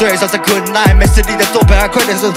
岁少在困难，没实力的做本还快点survive。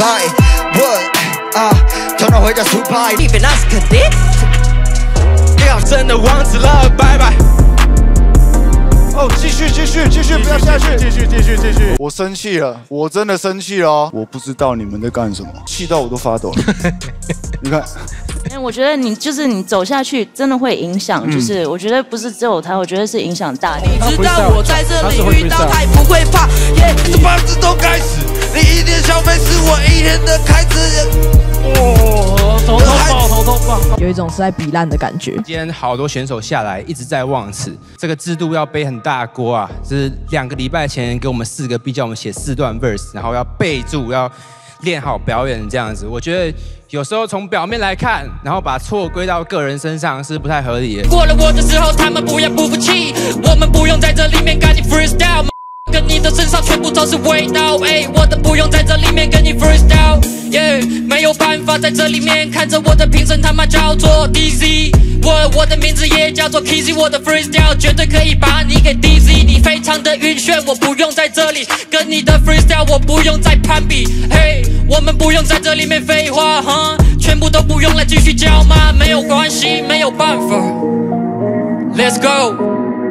头脑回家出牌，你别那是肯定。真的忘记了，拜拜。 哦，继续，不要下去，继续。我生气了，我真的生气了哦！我不知道你们在干什么，气到我都发抖了。你看， 我觉得你走下去，真的会影响。就是我觉得不是只有他，我觉得是影响大家。 你知道我在这里遇到他也不会怕，这棒子都该死。你一天消费是我一天的开支。 头痛爆， 有一种是在比烂的感觉。 今天好多选手下来一直在忘词，这个制度要背很大锅啊！就是2个礼拜前给我们4个 B， 叫我们写4段 verse， 然后要备注，要练好表演这样子。我觉得有时候从表面来看，然后把错归到个人身上是不太合理的。 过了我的时候，他们不要不服气，我们不用在这里面赶你 freestyle。跟你的身上全部都是味道，我的不用在这里面跟你 freestyle， 没有办法在这里面看着我的评审他妈叫做 DZ， 我的名字也叫做 Kizzy， 我的 freestyle 绝对可以把你给 DZ， 你非常的晕眩，我不用在这里跟你的 freestyle， 我不用再攀比，我们不用在这里面废话，全部都不用来继续叫骂，没有关系，没有办法 ，Let's go。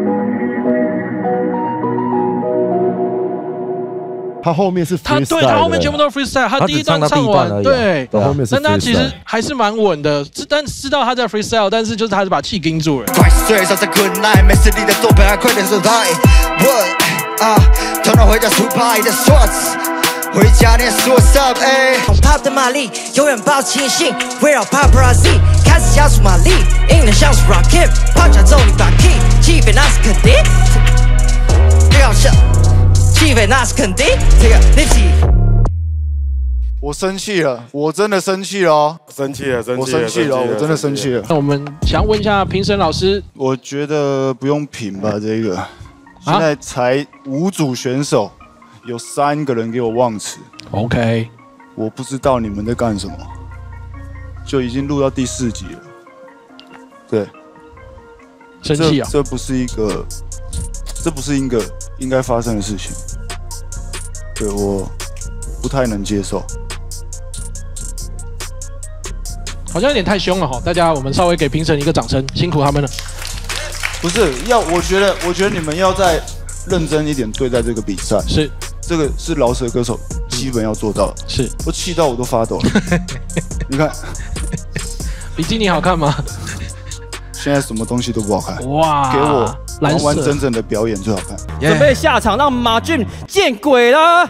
他后面是 freestyle， 对他后面全部都是 freestyle， 他第一段唱完，对，但他其实还是蛮稳的，但知道他在 freestyle， 但是就是他是把气盯住了。 快岁少在困难，没实力的做本还快点survive。头脑回家出牌的 shots， 回家念 what's up， pop 的马力永远保持清醒，围绕 paparazzi 开始加速马力，硬的像是 rocket， 抛下咒你把 key， 气氛那是肯定，别搞笑。气氛那是肯定，这个立体。 我生气了，我真的生气了哦！ 我生气了， 我真的生气了。 那我们想问一下评审老师， 我觉得不用评吧，这个现在才5组选手，有3个人给我忘词。 OK， 我不知道你们在干什么，就已经录到第4集了。对， 生气啊！ 这不是一个应该发生的事情。对，我不太能接受， 好像有点太凶了哈！大家，我们稍微给评审一个掌声，辛苦他们了。 不是我觉得你们要再认真一点对待这个比赛。 是， 这个是饶舌歌手基本要做到的。 是， 我气到我都发抖了。你看， 比基尼好看吗？ 现在什么东西都不好看。 哇， 给我完完整整的表演最好看。 准备下场让马俊见鬼了！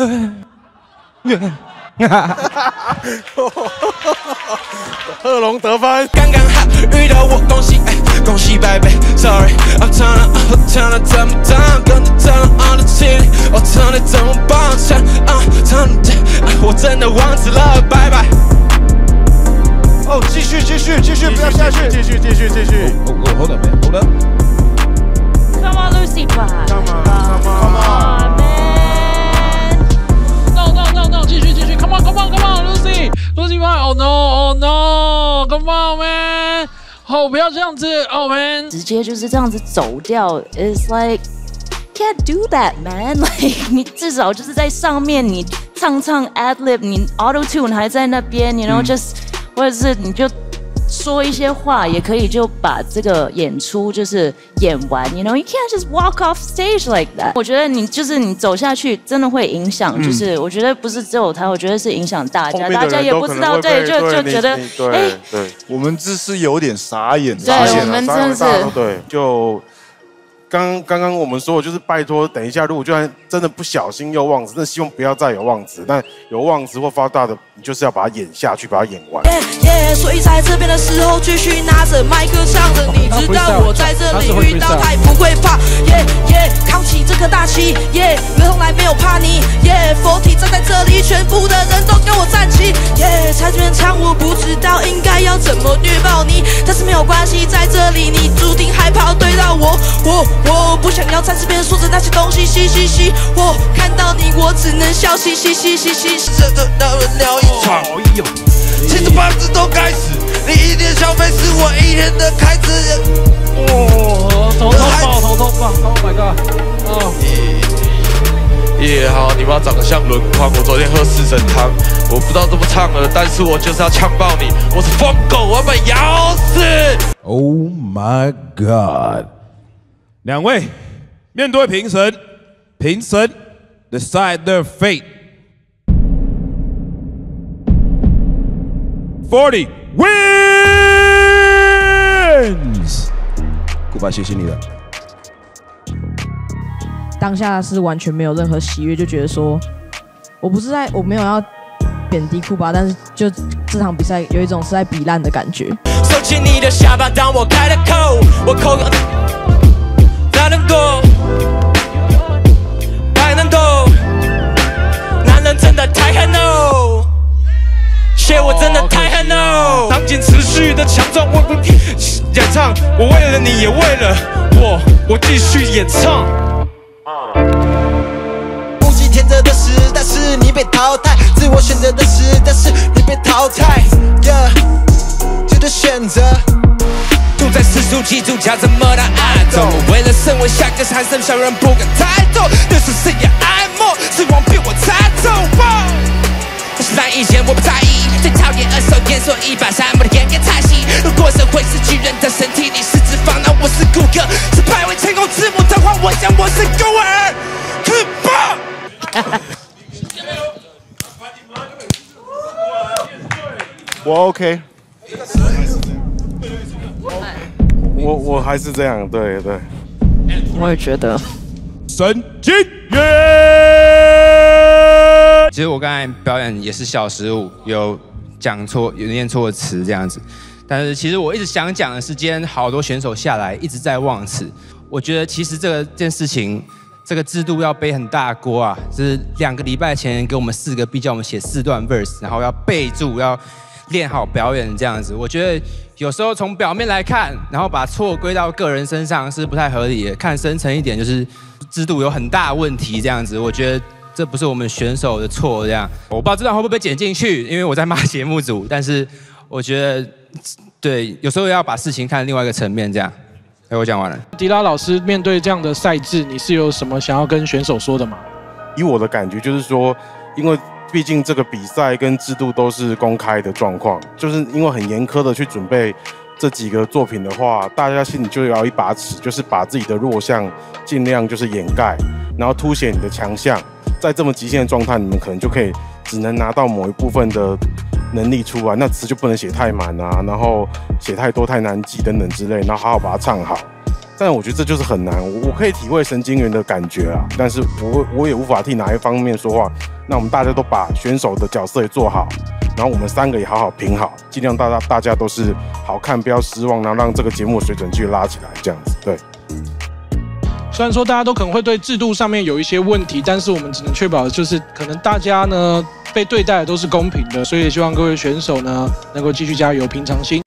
贺龙得分， 刚刚好遇到我，恭喜恭喜拜拜 ，Sorry， I'm turning 怎么当，跟着turn on the team， 我 turn 怎么帮turn， 我真的忘记了，拜拜。 哦，继续，不要下去，继续。 Hold up Come on, Lucy, Come on, man. No, 继续 ，Come on, Lucy, oh no, come on, man. 哦，不要这样子 ，Oh man， 直接就是这样子走掉 ，It's like can't do that, man. Like 你至少就是在上面，你唱 ad-lib， 你 auto tune 还在那边，you know just。或者是你就说一些话，也可以就把这个演出就是演完 ，you know，you can't just walk off stage like that。我觉得你走下去，真的会影响，就是我觉得不是只有他，我觉得是影响大家，大家也不知道，对，就觉得， 对， 我们这是有点傻眼， 对，我们真的是， 对，就。刚刚我们说的就是拜托，等一下，如果就算真的不小心又忘词，那希望不要再有忘词。但有忘词或发大的，你就是要把它演下去，把它演完。 所以在这边的时候，继续拿着麦克唱着，你知道我在这里遇到他也不会怕。扛起这颗大旗，从来没有怕你。40站在这里，全部的人都跟我站起。在这边唱，我不知道应该要怎么虐爆你，但是没有关系，在这里你注定害怕对到我。我不想要在这边说着那些东西，我看到你，我只能笑，这个让人聊一场。其实棒子都该死，你一天消费是我一天的开支。 头痛爆 ，Oh my god！ 也好，你妈长得像轮框，我昨天喝4神汤，我不知道怎么唱了，但是我就是要呛爆你，我是疯狗，我要把你咬死。 Oh my God！ 两位面对评审，评审 decide their fate。40 wins。古巴，谢谢你了。 当下是完全没有任何喜悦，就觉得说，我没有要贬低库巴，但是就这场比赛有一种是在比烂的感觉。 收起你的下巴，当我开了口，我口有哪能多，太能懂，男人真的太狠哦。shit 我真的太狠哦！当今持续的强壮，我演唱，我为了你，也为了我继续演唱。不计天择的事，但是你被淘汰；自我选择的事，但是你被淘汰。Yeah， 值得选择。住在世俗基督教这么的爱动，为了身为下个喊声，小人不敢太多。但是谁也爱慕，失望被我猜中。但是烂意见我不在意，最讨厌二手烟，所以把山姆的烟给踩熄。如果社会是巨人的身体，你是脂肪，那我是骨骼。是百位成功字母的话，我想我是狗儿。可怕！ 我 OK。 我还是这样，对对。 我也觉得。 神经元。 其实我刚才表演也是小失误，有讲错，有念错词这样子。但是其实我一直想讲的是，今天好多选手下来一直在忘词。我觉得其实这件事情，这个制度要背很大的锅啊！就是2个礼拜前给我们4个 B 叫我们写4段 verse， 然后要备注，要练好表演这样子。我觉得有时候从表面来看，然后把错归到个人身上是不太合理的。看深层一点，就是制度有很大的问题这样子。我觉得这不是我们选手的错，这样我不知道这段会不会被剪进去，因为我在骂节目组。但是我觉得，对，有时候要把事情看另外一个层面，这样。我讲完了。 迪拉老师，面对这样的赛制，你是有什么想要跟选手说的吗？ 以我的感觉就是说，因为毕竟这个比赛跟制度都是公开的状况，就是因为很严苛的去准备这几个作品的话，大家心里就要一把尺，就是把自己的弱项尽量就是掩盖，然后凸显你的强项。在这么极限的状态，你们可能就可以只能拿到某一部分的能力出来，那词就不能写太满啊，然后写太多太难记等等之类，然后好好把它唱好。但我觉得这就是很难，我可以体会神经元的感觉啊，但是我也无法替哪一方面说话。那我们大家都把选手的角色也做好，然后我们3个也好好评好，尽量大家都是好看，不要失望，然后让这个节目水准继续拉起来，这样子对。 虽然说大家都可能会对制度上面有一些问题，但是我们只能确保的就是可能大家呢被对待的都是公平的，所以也希望各位选手呢能够继续加油，平常心。